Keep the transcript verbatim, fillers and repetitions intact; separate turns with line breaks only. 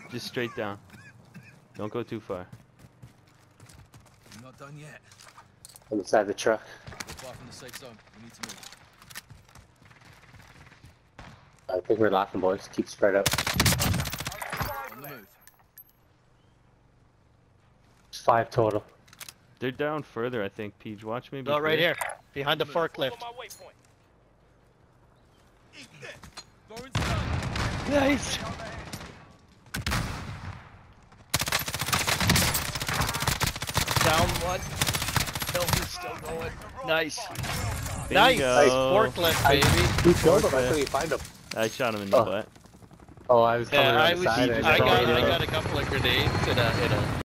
Just straight down. Don't go too far.
I'm not done yet.
On the side of the truck.
We're far from the safe zone. We need to move.
I think we're laughing, boys. Keep spread out.
On the move.
It's five total.
They're down further, I think. Peach, watch me.
Go right here, behind the forklift. Nice. Down one. Hilton's still going. Nice.
Bingo.
Nice. Forklift, baby.
Who killed him? I couldn't find him.
I shot him in the
Oh.
butt.
Oh, I was coming
Yeah,
around
I
the
was.
side.
I
and
got.
I
I got a couple of grenades in a in a